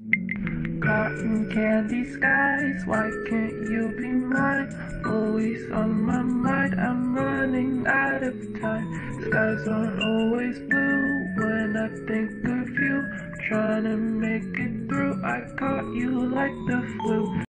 Cotton candy skies, why can't you be mine? Always on my mind, I'm running out of time. Skies aren't always blue when I think of you. Trying to make it through, I caught you like the flu.